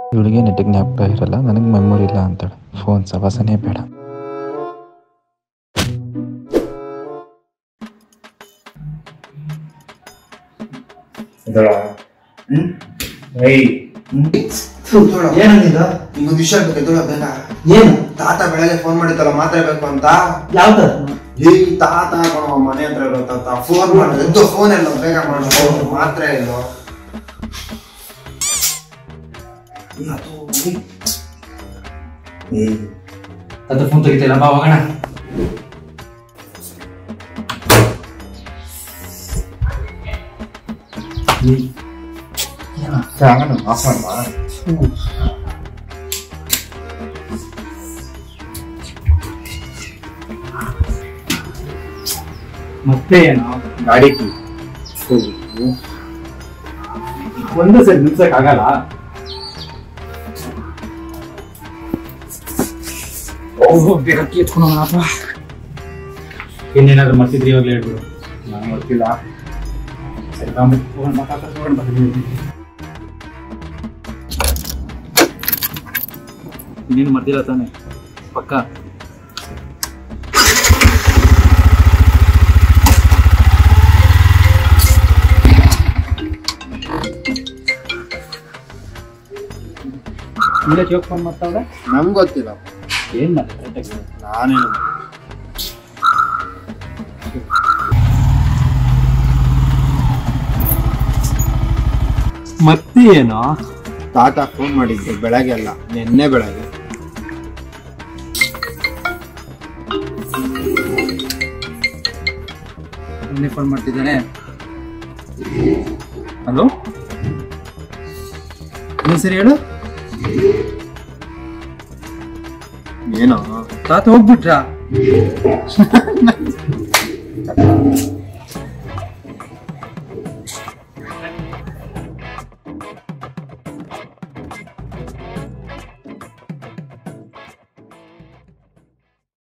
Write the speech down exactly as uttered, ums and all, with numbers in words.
ಇವಳಿಗೆ ನೆಟ್ಟಿಗೆ ಜ್ಞಾಪಕ ಇರಲ್ಲ, ನನಗೆ ಮೆಮೊರಿ ಇಲ್ಲ ಅಂತಾಳೆ. ಫೋನ್ ಸವಾಸನೇ ಬೇಡ. ಏನಂದಿದ ಈಗ ವಿಷಯ ಬೇಕು ಬೇಡ. ಏನು ತಾತ ಬೆಳಗ್ಗೆ ಫೋನ್ ಮಾಡಿದ್ದಲ್ಲ ಮಾತ್ರೆ ಬೇಕು ಅಂತ. ಯಾವ್ದು ಈ ತಾತ ಕಣೋ ಮನೆ ಹತ್ರ ಇರೋ ತಾತ ಫೋನ್ ಮಾಡಿದ್ರೆ ಎದ್ದು ಫೋನ್ ಎಲ್ಲ ಬೇಗ ಮಾಡೋ ಮಾತ್ರೆ ಇಲ್ಲೋ. ಅದು ಫೋನ್ ತೆಗಿತಿಲ್ಲ, ಬಾ ಹೋಗೋಣ. ಆಫ್ ಮಾಡುವ ಮತ್ತೆ ಏನೋ ಗಾಡಿ ಕೀ ಒಂದು ಸರಿ ನಿಲ್ಸಕ್ ಆಗಲ್ಲ. ಓಹೋ ಬೇಗ ಕೀ ಎತ್ಕೊಂಡು ಇನ್ನೇನಾದ್ರು ಮರ್ತಿದ್ರಿ ಇವಾಗಲೇ ಹೇಳ್ಬಿಡು. ನಾನು ಗೊತ್ತಿಲ್ಲ. ಸರಿ ಮಾತಾಡ್ಕೊಂಡು ನೀನು ಮರ್ತಿಲ್ಲ ತಾನೆ ಪಕ್ಕ? ಇಲ್ಲ ಜೋಕ್ ಫೋನ್ ಮಾಡ್ತಾವ್ರೆ. ನಮ್ಗೆ ಗೊತ್ತಿಲ್ಲ ಏನ್ ಮಾತಾಡ್ತಾರೆ ನಾನೇನು ಮತ್ತೆ ಏನೋ ತಾತ ಫೋನ್ ಮಾಡಿದ್ದು ಬೆಳಗ್ಗೆ ಅಲ್ಲ, ನಿನ್ನೆ ಬೆಳಗ್ಗೆ. ನಿನ್ನೆ ಫೋನ್ ಮಾಡ್ತಿದ್ದಾನೆ. ಹಲೋ ಏನು ಸರಿ ಹೇಳು. ಏನೋ ತಾತ ಹೋಗ್ಬಿಟ್ರಾ?